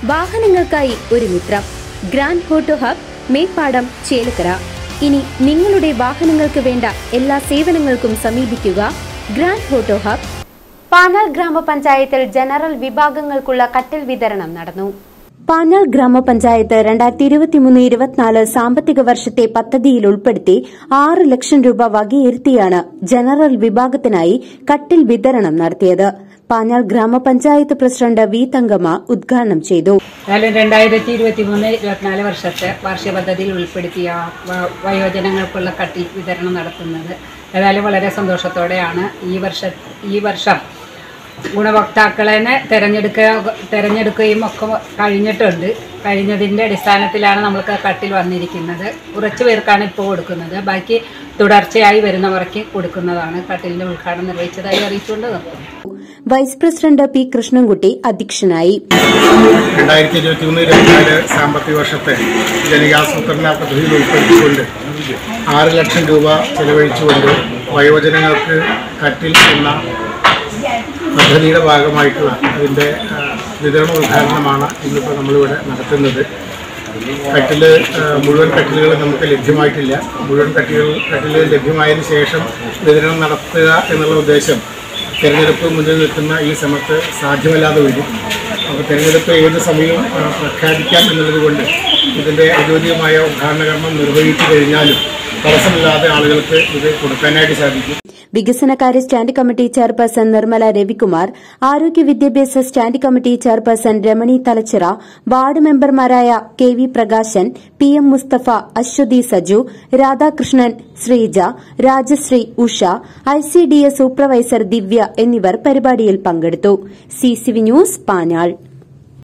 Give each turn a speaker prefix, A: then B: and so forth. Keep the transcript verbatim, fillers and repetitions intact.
A: വാഹനങ്ങൾക്കായി ഒരു മിത്രം. Grand auto hub, Meppadam, Chelakkara. ഇനി നിങ്ങളുടെ വാഹനങ്ങൾക്ക് വേണ്ട എല്ലാ സേവനങ്ങൾക്കും സമീപിക്കുക ഗ്രാൻഡ് ഓട്ടോ ഹബ്. പാഞ്ഞാൾ ഗ്രാമപഞ്ചായത്തിൽ ജനറൽ വിഭാഗങ്ങൾക്കുള്ള കട്ടിൽ വിതരണം നടന്നു. പാഞ്ഞാൾ ഗ്രാമപഞ്ചായത്ത് രണ്ടായിരത്തി ഇരുപത്തിമൂന്ന് ഇരുപത്തിനാല് സാമ്പത്തിക വർഷത്തെ പദ്ധതിയിൽ ഉൾപ്പെടുത്തി ആറ് ലക്ഷം രൂപ വകയിരുത്തിയാണ് ജനറൽ വിഭാഗത്തിനായി കട്ടിൽ വിതരണം നടത്തിയത്. പാഞ്ഞാൾ ഗ്രാമപഞ്ചായത്ത് പ്രസിഡന്റ് വി തങ്കമ്മ ഉദ്ഘാടനം ചെയ്തു.
B: രണ്ടായിരത്തി ഇരുപത്തിമൂന്ന് ഇരുപത്തിനാല് വർഷത്തെ വാർഷിക പദ്ധതിയിൽ ഉൾപ്പെടുത്തിയ വയോജനങ്ങൾക്കുള്ള കട്ടിൽ വിതരണം നടത്തുന്നത് ഏതായാലും വളരെ സന്തോഷത്തോടെയാണ്. ഈ വർഷ ഈ വർഷം ഗുണഭോക്താക്കളെ തെരഞ്ഞെടുക്കുക തെരഞ്ഞെടുക്കുകയും ഒക്കെ കഴിഞ്ഞിട്ടുണ്ട്. കഴിഞ്ഞതിൻ്റെ അടിസ്ഥാനത്തിലാണ് നമ്മൾക്ക് കട്ടിൽ വന്നിരിക്കുന്നത്. കുറച്ച് പേർക്കാണ് ഇപ്പോൾ കൊടുക്കുന്നത്. ബാക്കി തുടർച്ചയായി വരുന്നവർക്ക് കൊടുക്കുന്നതാണ്. കട്ടിലിന്റെ ഉദ്ഘാടനം നിർവഹിച്ചതായി അറിയിച്ചുകൊണ്ട് നിർത്തുന്നു.
A: വൈസ് പ്രസിഡന്റ് പി കൃഷ്ണൻകുട്ടി അധ്യക്ഷനായി.
C: രണ്ടായിരത്തി ഇരുപത്തി മൂന്ന് ഇരുപത്തിനാല് സാമ്പത്തിക വർഷത്തെ ജനകീയാസൂത്രണ പദ്ധതിയിൽ ഉൾപ്പെടുത്തിക്കൊണ്ട് ആറ് ലക്ഷം രൂപ ചെലവഴിച്ചുകൊണ്ട് വയോജനങ്ങൾക്ക് കട്ടിൽ എന്ന പദ്ധതിയുടെ ഭാഗമായിട്ടുള്ള അതിൻ്റെ വിതരണ ഉദ്ഘാടനമാണ് ഇന്നിപ്പോൾ നമ്മളിവിടെ നടത്തുന്നത്. കട്ടിൽ മുഴുവൻ കട്ടിലുകൾ നമുക്ക് ലഭ്യമായിട്ടില്ല. മുഴുവൻ കട്ടിലുകൾ കട്ടിലുകൾ ലഭ്യമായതിനു ശേഷം വിതരണം നടത്തുക എന്നുള്ള ഉദ്ദേശം തെരഞ്ഞെടുപ്പ് മുന്നിൽ നിൽക്കുന്ന ഈ സമയത്ത് സാധ്യമല്ലാതെ വരും. അപ്പോൾ തെരഞ്ഞെടുപ്പ് ഏത് സമയവും പ്രഖ്യാപിക്കാം എന്നുള്ളത് കൊണ്ട് ഇതിൻ്റെ ഔദ്യോഗികമായ ഉദ്ഘാടന കർമ്മം നിർവഹിച്ചു കഴിഞ്ഞാലും തടസ്സമില്ലാതെ ആളുകൾക്ക് ഇത് കൊടുക്കാനായിട്ട് സാധിക്കും.
A: വികസനകാര്യ standing committee chairperson Nirmala Ravikumar, ആരോഗ്യ വിദ്യാഭ്യാസ standing committee chairperson Ramani Thalachira, ward മെമ്പർമാരായ K V Prakashan, P M Musthafa, Aswathy Saju, Radhakrishnan, Sreeja, Rajasree, Usha, I C D S supervisor Divya എന്നിവർ പരിപാടിയിൽ പങ്കെടുത്തു. C C V news, Panjal.